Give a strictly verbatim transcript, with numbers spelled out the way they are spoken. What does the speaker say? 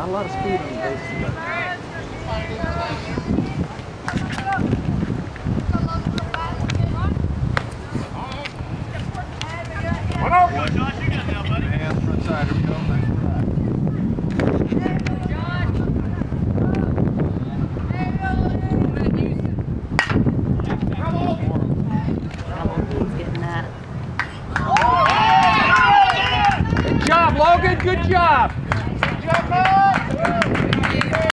Not a lot of speed on the base. One up! Josh, you got it now, buddy. Man, front side, here we go. Nice try. Getting that. Good job, Logan. Good job.